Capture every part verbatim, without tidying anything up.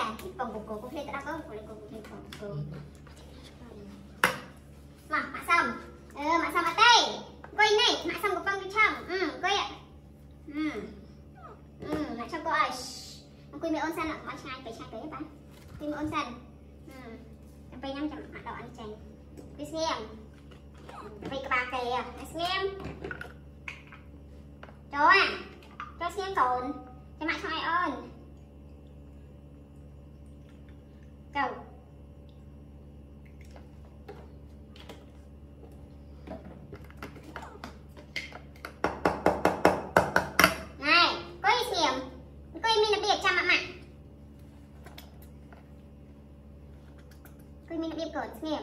còn cục cục cục lên đã có cục lên cục lên cục cục mà mạ xong ừ mạ xong ở đây quay này mạ xong cục băng đi trong ừ quay ạ ừ ừ mạ xong cô ơi quay mẹ ôn san ạ mạ trai phải trai tới bạn quay mẹ ôn san ừ quay năm trăm mạ đỏ ăn chanh quay xem quay các bà kìa xem cho à cho xem còn cho mạ xong ai ơi cầu này có gì xem có gì mình là biệt cho mạ mạ có gì mình là biệt cỡ xem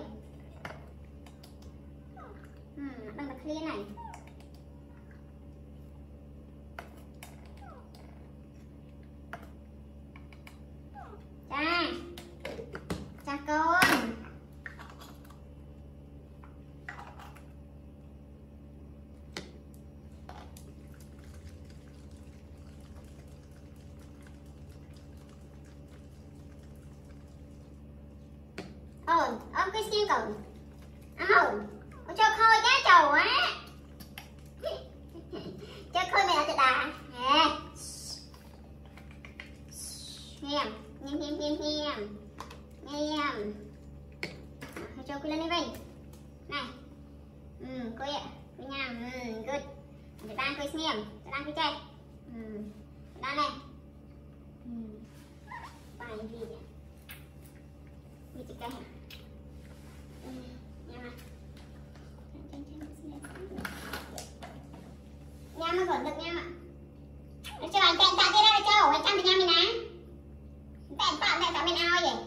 ừ đang bật clear này cha cha con ồn ôm cái xiên cậu ồn cho khơi cá trầu á cho khơi mẹ tự đà nè nhem nhem nhem nhem nhem nhem cho cô lên đi vinh này ừ cô ạ cô nhầm ừ good để đang cô xem để đang cô chơi ừ đang này ừ bài gì vậy gì chị cây hả ừ nha mà nha mà còn được nha mà nó cho anh tẹn tẹn cái ra cho anh chăm thì nha mình nè tẹn tẹn tẹn tẹn mình ao vậy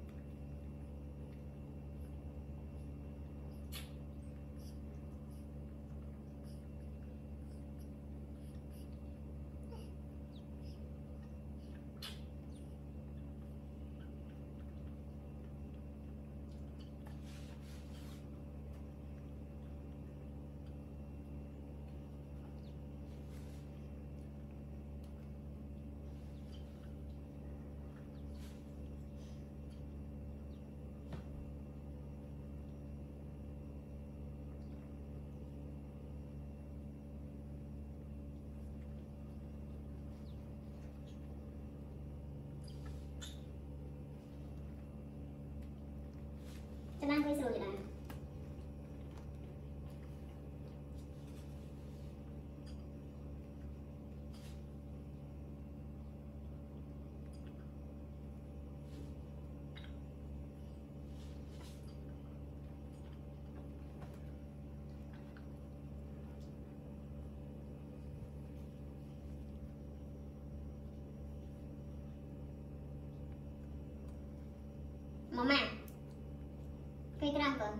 cho nên bây giờ vậy này mama cây răng còn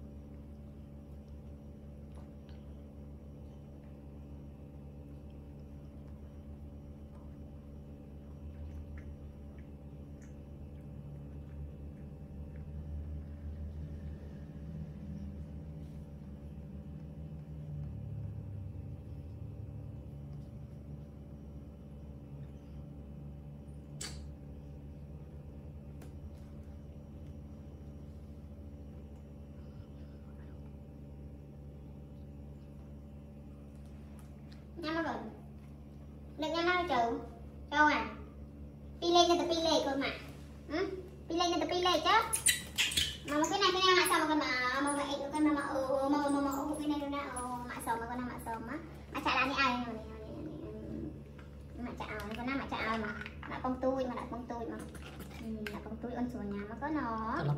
nha mọi người được nha nói chịu đâu à pi lên cho tập pi lê cơ mà ừ? Pi lên cho tập pi lê chứ mà một cái này cái này mà sao mà con mà mà mẹ con mà mà ừ mà mà mà cái này nó mà sờm mà con mà sờm á mà chả làm như ai rồi mà chả con nó mà chả mà mà con tôi mà là con tôi mà ừ, là con tôi ôn sủa nhà mà có nó ừ.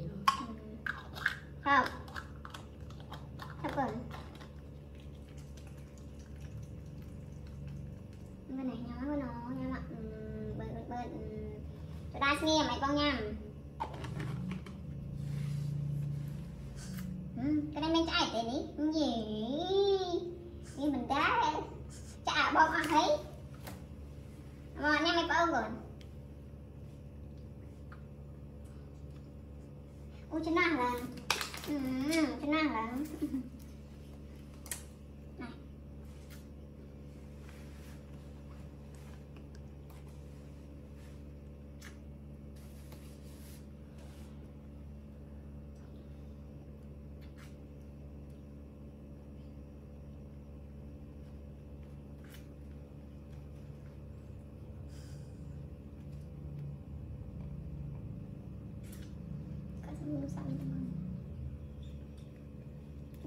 Không không cần bên này nhỏ của nó nha mọi bên bên bên cho ta nghe mày con nha ừ, cái này mình chạy tiền đi gì như mình đá chả bông ăn thấy mà nha mày bao rồi ui cho năng là ừ, cho năng là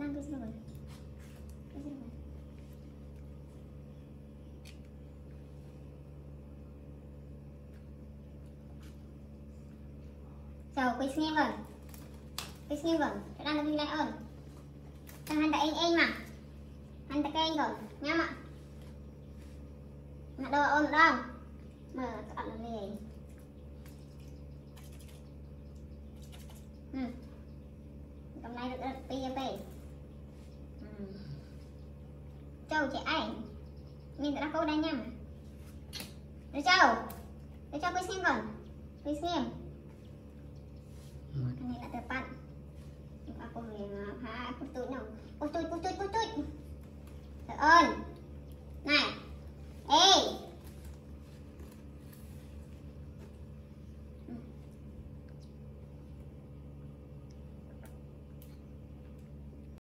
ăn cái gì rồi cái gì rồi chào quý nghe vâng quý nghe vâng cái đang đi lại ơn thằng hành tại anh anh mà hành tại anh rồi nhá mà mà đồ ơn đâu mở cặp nó liền ừ hôm nay được pi pi ừ châu chị anh mình đã câu đây nha được châu được châu quý xem còn quý xem cái này là từ bạn aku yang ha aku tu nak aku tu aku tu aku tu ơn